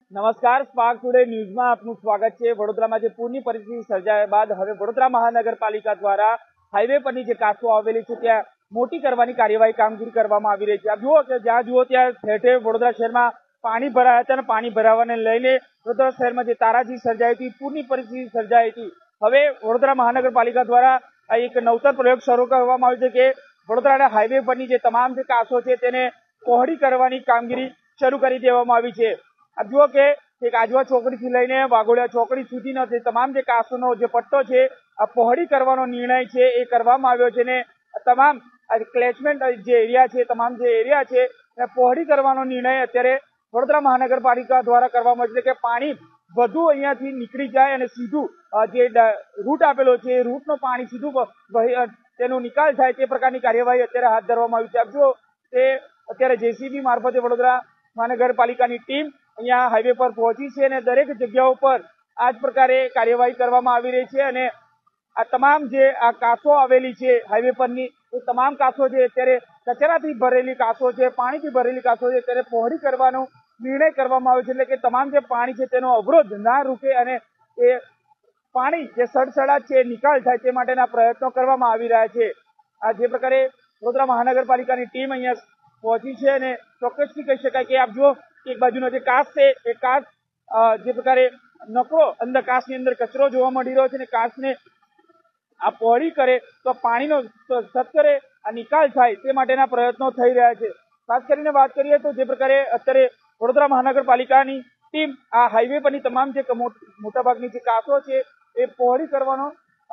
નમસ્કાર, spark today ન્યૂઝમાં આપનું સ્વાગત છે। વડોદરામાં જે પૂરની પરિસ્થિતિ સર્જાયા બાદ હવે વડોદરા મહાનગરપાલિકા દ્વારા હાઈવે પરની જે કાચો આવેલી છે ત્યાં મોટી કરવાની કાર્યવાહી કામગીરી કરવામાં આવી રહી છે। આપ જુઓ કે જ્યાં જુઓ ત્યાં ઠેર ઠેર વડોદરા શહેરમાં પાણી ભરાયા હતા અને પાણી ભરાવાને લઈને વડોદરા શહેરમાં જે તારાજી સર્જાઈ હતી, પૂરની પરિસ્થિતિ સર્જાઈ હતી। હવે વડોદરા મહાનગરપાલિકા દ્વારા એક નવતર પ્રયોગ શરૂ કરવામાં આવ્યો છે કે વડોદરાના હાઈવે પરની જે તમામ જે કાચો છે તેને પહોળી કરવાની કામગીરી શરૂ કરી દેવામાં આવી છે। આપ જુઓ કે એક આજવા ચોકડીથી લઈને વાઘોડિયા ચોકડી સુધીનો જે તમામ જે કાચોનો જે પટ્ટો છે આ પહોળી કરવાનો નિર્ણય છે એ કરવામાં આવ્યો છે ને તમામ ક્લેચમેન્ટ જે એરિયા છે, તમામ જે એરિયા છે એ પહોળી કરવાનો નિર્ણય અત્યારે વડોદરા મહાનગરપાલિકા દ્વારા કરવામાં આવ્યો છે કે પાણી વધુ અહીંયાથી નીકળી જાય અને સીધું જે રૂટ આપેલો છે એ રૂટનું પાણી સીધું તેનો નિકાલ થાય તે પ્રકારની કાર્યવાહી અત્યારે હાથ ધરવામાં આવી છે। આપ જુઓ તે અત્યારે જેસીબી મારફતે વડોદરા મહાનગરપાલિકાની ટીમ અહીંયા હાઈવે પર પહોંચી છે અને દરેક જગ્યાઓ પર આ જ પ્રકારે કાર્યવાહી કરવામાં આવી રહી છે અને આ તમામ જે આ કાચો આવેલી છે હાઈવે પરની એ તમામ કાચો છે અત્યારે કચરાથી ભરેલી કાચો છે, પાણીથી ભરેલી કાચો છે ત્યારે પહોળી કરવાનો નિર્ણય કરવામાં આવ્યો છે। એટલે કે તમામ જે પાણી છે તેનો અવરોધ ના રૂકે અને એ પાણી જે સડસડાટ છે નિકાલ થાય તે માટેના પ્રયત્નો કરવામાં આવી રહ્યા છે। આ જે પ્રકારે વડોદરા મહાનગરપાલિકાની ટીમ અહીંયા પહોંચી છે અને ચોક્કસથી કહી શકાય કે આપ જુઓ એક બાજુનો જે કાચ છે એ કાચ જે પ્રકારે નકરો અંદર કાચની અંદર કચરો જોવા મળી રહ્યો છે અને કાચને આ પહોળી કરે તો પાણીનો સત્વરે આ નિકાલ થાય તે માટેના પ્રયત્નો થઈ રહ્યા છે। ખાસ કરીને વાત કરીએ તો જે પ્રકારે અત્યારે વડોદરા મહાનગરપાલિકાની ટીમ આ હાઈવે પરની તમામ જે મોટાભાગની જે કાચો છે એ પહોળી કરવાનો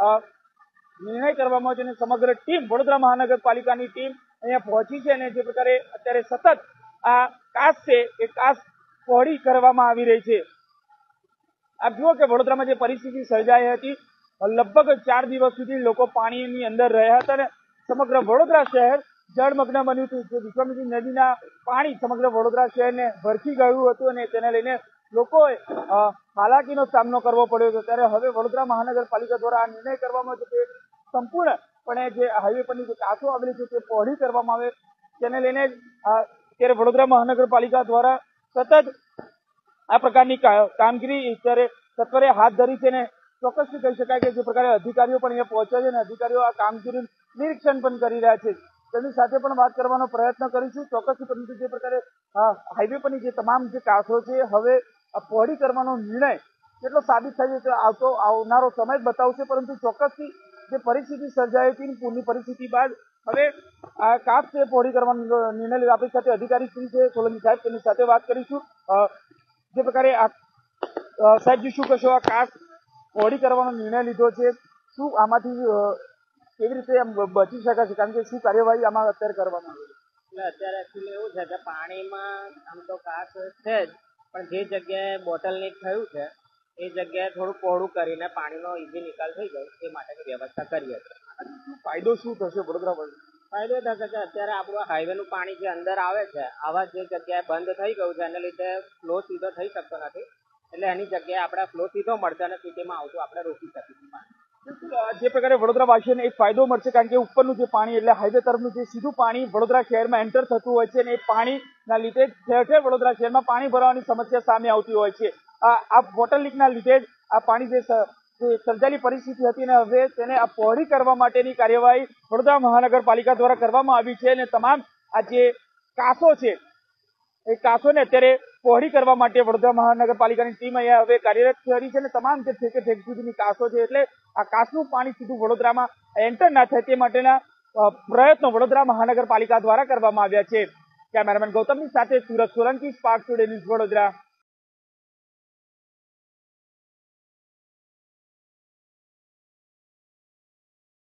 નિર્ણય કરવામાં આવ્યો છે અને સમગ્ર ટીમ વડોદરા મહાનગરપાલિકાની ટીમ અહીંયા પહોંચી છે અને જે પ્રકારે અત્યારે સતત આ કાચ છે એ કાચ પહોળી કરવામાં આવી રહી છે। આપ જુઓ કે વડોદરામાં જે પરિસ્થિતિ સર્જાઈ હતી, લગભગ 4 દિવસ સુધી લોકો પાણીની અંદર રહ્યા હતા અને સમગ્ર વડોદરા શહેર જળમગ્ન બન્યું હતું। જે વિશ્વામિત્રી નદીના પાણી સમગ્ર વડોદરા શહેરને ભરખી ગયું હતું અને તેને લઈને લોકોએ હાલાકીનો સામનો કરવો પડ્યો હતો। ત્યારે હવે વડોદરા મહાનગરપાલિકા દ્વારા આ નિર્ણય કરવામાં આવ્યો કે સંપૂર્ણપણે જે હાઈવે પરની જે કાચો આવેલી છે તે પહોળી કરવામાં આવે। તેને લઈને ત્યારે વડોદરા મહાનગરપાલિકા દ્વારા સતત આ પ્રકારની કામગીરી અત્યારે સત્વરે હાથ ધરી છે અને ચોક્કસથી કહી શકાય કે જે પ્રકારે અધિકારીઓ પણ અહીંયા પહોંચ્યા છે અને અધિકારીઓ આ કામગીરીનું નિરીક્ષણ પણ કરી રહ્યા છે। તેમની સાથે પણ વાત કરવાનો પ્રયત્ન કરીશું ચોક્કસથી, પરંતુ જે પ્રકારે હાઈવે પરની જે તમામ જે કાચો છે હવે પહોળી કરવાનો નિર્ણય કેટલો સાબિત થાય છે આવનારો સમય જ બતાવશે, પરંતુ ચોક્કસથી જે પરિસ્થિતિ સર્જાઈ હતી પૂરની પરિસ્થિતિ બાદ હવે આ કાચ છે પહોળી કરવાનો નિર્ણય લીધો। આપણી સાથે અધિકારી શ્રી છે સોલંકી સાહેબ, તેમની સાથે વાત કરીશું। જે પ્રકારે સાહેબજી શું કહેશો, આ કાચ પહોળી કરવાનો નિર્ણય લીધો છે, શું આમાંથી કેવી રીતે બચી શકાશે, કારણ કે શું કાર્યવાહી આમાં અત્યારે કરવામાં આવે? એટલે અત્યારે એકચ્યુઅલી એવું છે કે પાણીમાં આમ તો કાચ છે જ, પણ જે જગ્યાએ બોટલ લીક થયું છે એ જગ્યાએ થોડું પહોળું કરીને પાણીનો ઈઝી નિકાલ થઈ જાય એ માટેની વ્યવસ્થા કરીએ છીએ। ફાયદો શું થશે વડોદરા પર? ફાયદો એ થશે કે અત્યારે આપણું હાઈવેનું પાણી જે અંદર આવે છે આવા જે જગ્યાએ બંધ થઈ ગયું છે એને લીધે ફ્લો સીધો થઈ શકતો નથી, એટલે એની જગ્યાએ આપણે ફ્લો સીધો મળશે અને સિટીમાં આવતું આપણે રોકી શકીશું પાણી। જે પ્રકારે વડોદરા વાસીઓને એક ફાયદો મળશે, કારણ કે ઉપરનું જે પાણી એટલે હાઈવે તરફનું જે સીધું પાણી વડોદરા શહેરમાં એન્ટર થતું હોય છે અને એ પાણીના લીધે ઠેર ઠેર વડોદરા શહેરમાં પાણી ભરાવાની સમસ્યા સામે આવતી હોય છે। આ વોટર લીકના લીધે જ આ પાણી જે સર્જાયેલી પરિસ્થિતિ હતી અને હવે તેને આ પહોળી કરવા માટેની કાર્યવાહી વડોદરા મહાનગરપાલિકા દ્વારા કરવામાં આવી છે અને તમામ આ જે કાચો છે એ કાચોને અત્યારે પહોળી કરવા માટે વડોદરા મહાનગરપાલિકાની ટીમ અહીંયા હવે કાર્યરત કરી છે અને તમામ જે ઠેક સુધીની કાચો છે એટલે આ કાચનું પાણી સીધું વડોદરામાં એન્ટર ના થાય તે માટેના પ્રયત્નો વડોદરા મહાનગરપાલિકા દ્વારા કરવામાં આવ્યા છે। કેમેરામેન ગૌતમની સાથે Surat Solanki, Spark Today News, Vadodara.